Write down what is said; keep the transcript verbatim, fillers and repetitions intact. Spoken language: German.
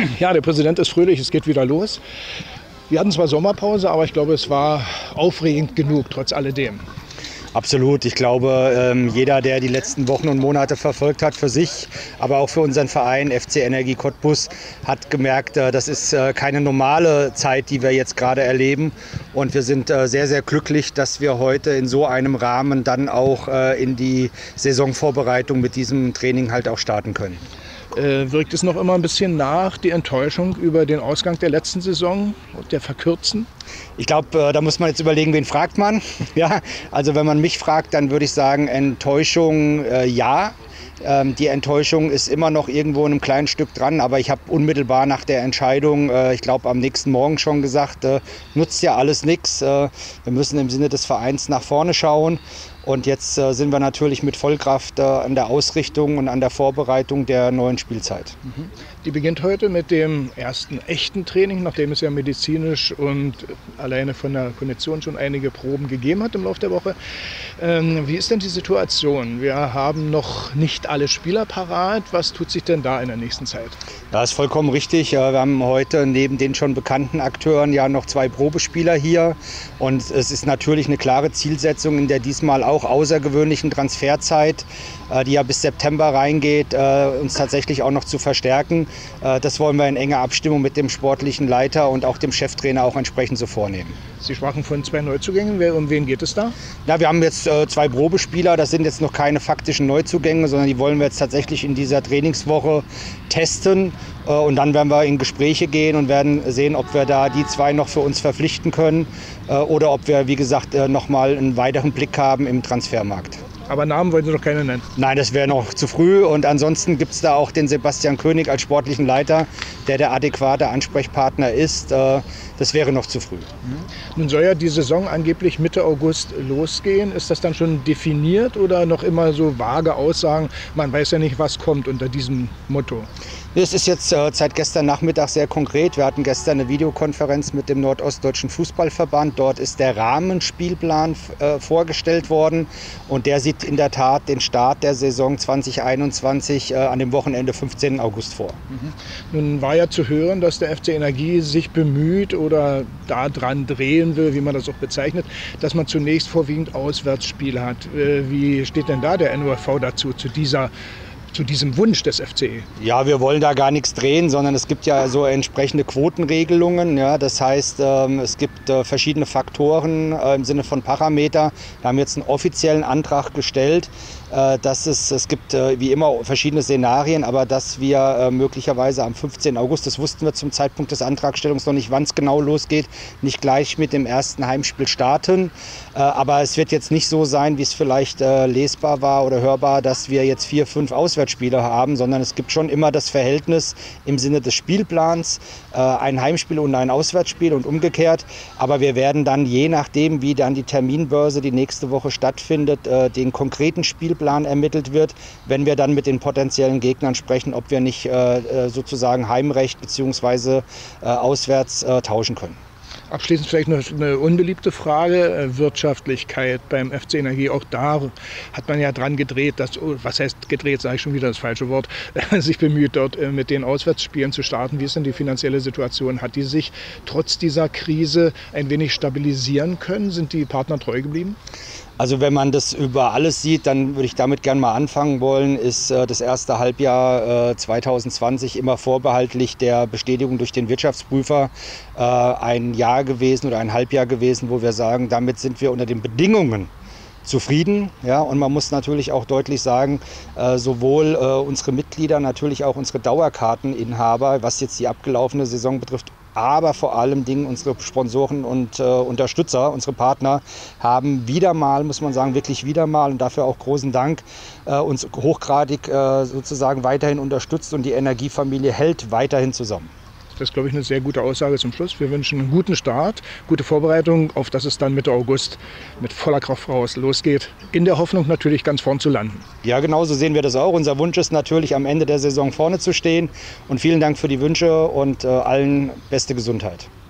Ja, der Präsident ist fröhlich, es geht wieder los. Wir hatten zwar Sommerpause, aber ich glaube, es war aufregend genug, trotz alledem. Absolut. Ich glaube, jeder, der die letzten Wochen und Monate verfolgt hat für sich, aber auch für unseren Verein F C Energie Cottbus, hat gemerkt, das ist keine normale Zeit, die wir jetzt gerade erleben. Und wir sind sehr, sehr glücklich, dass wir heute in so einem Rahmen dann auch in die Saisonvorbereitung mit diesem Training halt auch starten können. Äh, wirkt es noch immer ein bisschen nach, die Enttäuschung über den Ausgang der letzten Saison und der verkürzten? Ich glaube, da muss man jetzt überlegen, wen fragt man. Ja, also wenn man mich fragt, dann würde ich sagen, Enttäuschung äh, ja. Ähm, die Enttäuschung ist immer noch irgendwo in einem kleinen Stück dran, aber ich habe unmittelbar nach der Entscheidung, äh, ich glaube am nächsten Morgen schon gesagt, äh, nutzt ja alles nichts. Äh, wir müssen im Sinne des Vereins nach vorne schauen. Und jetzt äh, sind wir natürlich mit Vollkraft äh, an der Ausrichtung und an der Vorbereitung der neuen Spielzeit. Mhm. Die beginnt heute mit dem ersten echten Training, nachdem es ja medizinisch und alleine von der Kondition schon einige Proben gegeben hat im Laufe der Woche. Ähm, wie ist denn die Situation? Wir haben noch nicht alle Spieler parat. Was tut sich denn da in der nächsten Zeit? Das ist vollkommen richtig. Wir haben heute neben den schon bekannten Akteuren ja noch zwei Probespieler hier. Und es ist natürlich eine klare Zielsetzung in der diesmal auch außergewöhnlichen Transferzeit, die ja bis September reingeht, uns tatsächlich auch noch zu verstärken. Das wollen wir in enger Abstimmung mit dem sportlichen Leiter und auch dem Cheftrainer auch entsprechend so vornehmen. Sie sprachen von zwei Neuzugängen. Um wen geht es da? Ja, wir haben jetzt zwei Probespieler. Das sind jetzt noch keine faktischen Neuzugänge, sondern die wollen wir jetzt tatsächlich in dieser Trainingswoche testen. Und dann werden wir in Gespräche gehen und werden sehen, ob wir da die zwei noch für uns verpflichten können oder ob wir, wie gesagt, noch mal einen weiteren Blick haben im Transfermarkt. Aber Namen wollen Sie noch keine nennen? Nein, das wäre noch zu früh. Und ansonsten gibt es da auch den Sebastian König als sportlichen Leiter, der der adäquate Ansprechpartner ist. Das wäre noch zu früh. Nun soll ja die Saison angeblich Mitte August losgehen. Ist das dann schon definiert oder noch immer so vage Aussagen? Man weiß ja nicht, was kommt unter diesem Motto. Es ist jetzt äh, seit gestern Nachmittag sehr konkret. Wir hatten gestern eine Videokonferenz mit dem Nordostdeutschen Fußballverband. Dort ist der Rahmenspielplan äh, vorgestellt worden. Und der sieht in der Tat den Start der Saison zwanzig einundzwanzig äh, an dem Wochenende fünfzehnten August vor. Mhm. Nun war ja zu hören, dass der F C Energie sich bemüht oder daran drehen will, wie man das auch bezeichnet, dass man zunächst vorwiegend Auswärtsspiele hat. Äh, wie steht denn da der N O F V dazu, zu dieser zu diesem Wunsch des F C E? Ja, wir wollen da gar nichts drehen, sondern es gibt ja so entsprechende Quotenregelungen. Ja, das heißt, ähm, es gibt äh, verschiedene Faktoren äh, im Sinne von Parameter. Wir haben jetzt einen offiziellen Antrag gestellt, äh, dass es, es gibt äh, wie immer verschiedene Szenarien, aber dass wir äh, möglicherweise am fünfzehnten August, das wussten wir zum Zeitpunkt des Antragstellungs noch nicht, wann es genau losgeht, nicht gleich mit dem ersten Heimspiel starten. Äh, aber es wird jetzt nicht so sein, wie es vielleicht äh, lesbar war oder hörbar, dass wir jetzt vier, fünf Auswärtsspiele Spiele haben, sondern es gibt schon immer das Verhältnis im Sinne des Spielplans, äh, ein Heimspiel und ein Auswärtsspiel und umgekehrt. Aber wir werden dann, je nachdem, wie dann die Terminbörse die nächste Woche stattfindet, äh, den konkreten Spielplan ermittelt wird, wenn wir dann mit den potenziellen Gegnern sprechen, ob wir nicht äh, sozusagen Heimrecht bzw. äh, auswärts äh, tauschen können. Abschließend vielleicht noch eine unbeliebte Frage, Wirtschaftlichkeit beim F C Energie. Auch da hat man ja dran gedreht, dass, was heißt gedreht, sage ich schon wieder das falsche Wort, sich bemüht, dort mit den Auswärtsspielen zu starten. Wie ist denn die finanzielle Situation? Hat die sich trotz dieser Krise ein wenig stabilisieren können? Sind die Partner treu geblieben? Also wenn man das über alles sieht, dann würde ich damit gerne mal anfangen wollen, ist äh, das erste Halbjahr äh, zweitausendzwanzig immer vorbehaltlich der Bestätigung durch den Wirtschaftsprüfer äh, ein Jahr gewesen oder ein Halbjahr gewesen, wo wir sagen, damit sind wir unter den Bedingungen zufrieden. Ja, und man muss natürlich auch deutlich sagen, äh, sowohl äh, unsere Mitglieder, natürlich auch unsere Dauerkarteninhaber, was jetzt die abgelaufene Saison betrifft, aber vor allem Dingen unsere Sponsoren und äh, Unterstützer, unsere Partner, haben wieder mal, muss man sagen, wirklich wieder mal und dafür auch großen Dank, äh, uns hochgradig äh, sozusagen weiterhin unterstützt und die Energiefamilie hält weiterhin zusammen. Das ist, glaube ich, eine sehr gute Aussage zum Schluss. Wir wünschen einen guten Start, gute Vorbereitung, auf dass es dann Mitte August mit voller Kraft raus losgeht. In der Hoffnung natürlich ganz vorn zu landen. Ja, genau so sehen wir das auch. Unser Wunsch ist natürlich, am Ende der Saison vorne zu stehen. Und vielen Dank für die Wünsche und äh, allen beste Gesundheit.